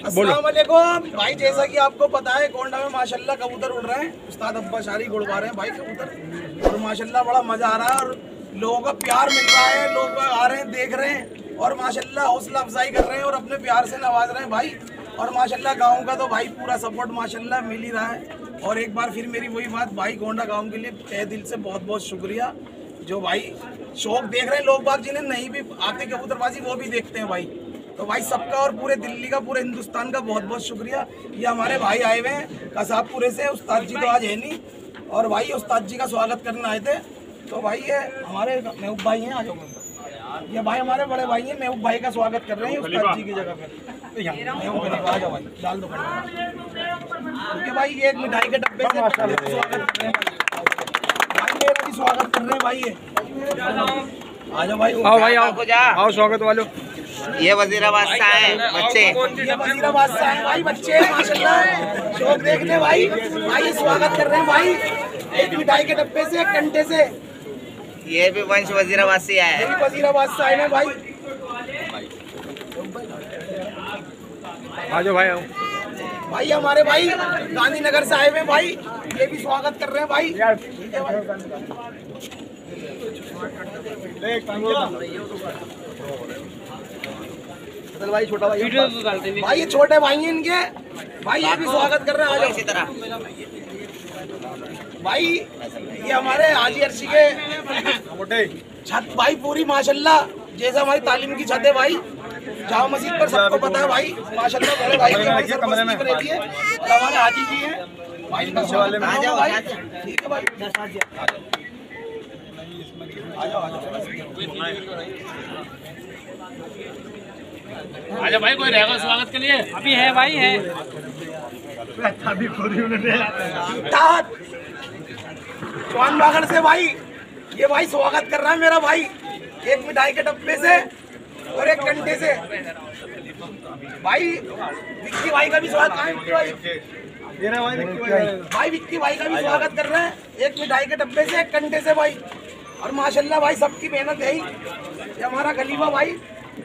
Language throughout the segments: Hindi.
अस्सलाम वालेकुम भाई, जैसा कि आपको पता है गोंडा में माशाल्लाह कबूतर उड़ रहे हैं। उस्ताद अब्बा शारी उड़वा रहे हैं भाई कबूतर, और माशाल्लाह बड़ा मजा आ रहा है और लोगों का प्यार मिल रहा है। लोग आ रहे हैं, देख रहे हैं और माशाल्लाह हौसला अफजाई कर रहे हैं और अपने प्यार से नवाज रहे हैं भाई। और माशाल्लाह गाँव का तो भाई पूरा सपोर्ट माशाल्लाह मिल ही रहा है। और एक बार फिर मेरी वही बात भाई, गोंडा गाँव के लिए तहे दिल से बहुत बहुत शुक्रिया। जो भाई शौक देख रहे हैं लोग बाग, जिन्हें नहीं भी आते कबूतरबाजी वो भी देखते हैं भाई। तो भाई सबका और पूरे दिल्ली का, पूरे हिंदुस्तान का बहुत बहुत शुक्रिया। ये हमारे भाई आए हुए हैं कसाबपुरे से, उस्ताद जी तो आज है नहीं, और भाई उस्ताद जी का स्वागत करने आए थे। तो भाई ये हमारे महबूब भाई हैं, आ जाओ। ये भाई हमारे बड़े भाई हैं, महबूब भाई का स्वागत कर रहे हैं उस्ताद जी की जगह पर। आ जाओ भाई, डाल दो क्योंकि भाई ये एक मिठाई के डब्बे से स्वागत कर रहे हैं भाई, मेरा भी स्वागत कर रहे हैं भाई। ये आ जाओ भाई, आओ भाई, आओ स्वागत वालों। ये वजीराबाद से आए बच्चे, ये वजीराबाद से आए भाई बच्चे माशाल्लाह शौक देखने भाई। भाई स्वागत कर रहे हैं भाई, एक मिठाई के डब्बे से, एक घंटे से। ये भी वंश वजीराबाद से आए हैं। वजीराबाद से आए हैं भाई। आ जाओ भाई, आओ भाई हमारे भाई गांधीनगर से आए हुए हैं भाई, ये भी स्वागत कर रहे हैं भाई। ठीक है भाई, छोटा भाई भाई, ये छोटे भाई हैं इनके भाई, ये भी स्वागत कर रहे हैं। इसी तरह भाई ये हमारे हाजी अर्शी के छत भाई पूरी माशाल्लाह, जैसे हमारी तालीम की छत है भाई जामा मस्जिद पर, सबको पता है भाई माशाल्लाह। बड़े भाई कमरे में रहती है और हमारे हाजी जी हैं भाई, आ जाओ भाई। ठीक है भाई, आजा भाई, कोई रहेगा स्वागत के लिए? अभी है भाई, है चौहान बागड़ से भाई, ये भाई स्वागत कर रहा है मेरा भाई, एक मिठाई के डब्बे से और एक घंटे से। भाई विक्की भाई का भी स्वागत भाई, विक्की भाई का भी स्वागत कर रहे हैं, एक मिठाई के डब्बे से, एक घंटे से भाई। और माशाल्लाह भाई सबकी मेहनत है ही। ये हमारा खलीफा भाई,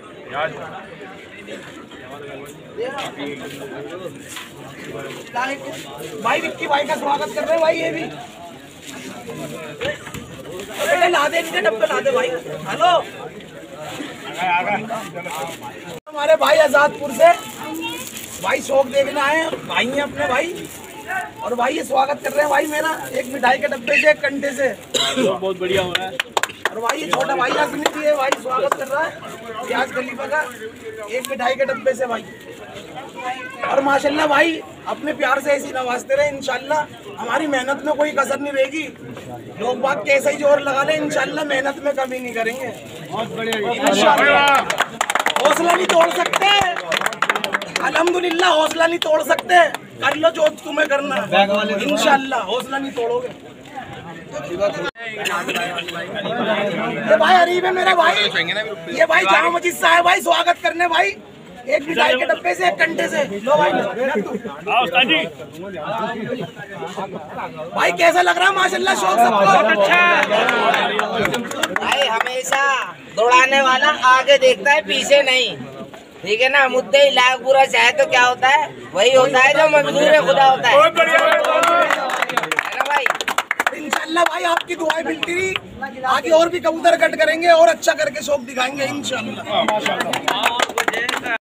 भाई विक्की भाई का स्वागत कर रहे हैं भाई। ये भी ला दे, इनके डब्बे ला दे भाई। हेलो हमारे भाई आजादपुर से भाई शौक देखना है भाई हैं अपने भाई, और भाई ये स्वागत कर रहे हैं भाई मेरा, एक मिठाई के डब्बे से, एक घंटे से। बहुत बढ़िया हो रहा है। और भाई ये छोटा भाई असली भी है भाई, स्वागत कर रहा है प्याज खलीफा का, एक मिठाई के डब्बे से भाई। और माशाल्लाह भाई अपने प्यार से ऐसी नवाजते रहे, इंशाल्लाह हमारी मेहनत में कोई कसर नहीं रहेगी। लोग बात कैसा ही जोर लगा ले, इंशाल्लाह मेहनत में कमी नहीं करेंगे। बहुत बढ़िया, इंशाल्लाह हौसला नहीं तोड़ सकते, अल्हम्दुलिल्लाह हौसला नहीं तोड़ सकते। कर लो जो तुम्हें करना है, इंशाल्लाह हौसला नहीं तोड़ोगे। ये भाई अरीब है मेरा भाई, ये भाई जामा मस्जिद से आए भाई स्वागत करने भाई, एक मिठाई के डब्बे से, एक घंटे से। लो भाई, भाई कैसा लग रहा है माशाल्लाह शौक सबको? भाई हमेशा दौड़ाने वाला आगे देखता है, पीछे नहीं। ठीक है ना, मुद्दे लाख बुरा चाहे तो क्या होता है, वही होता है जो मंजूर खुदा होता है ना भाई। इंशाल्लाह भाई आपकी दुआएं मिलती रही, आगे और भी कबूतर कट करेंगे और अच्छा करके शौक दिखाएंगे इंशाल्लाह।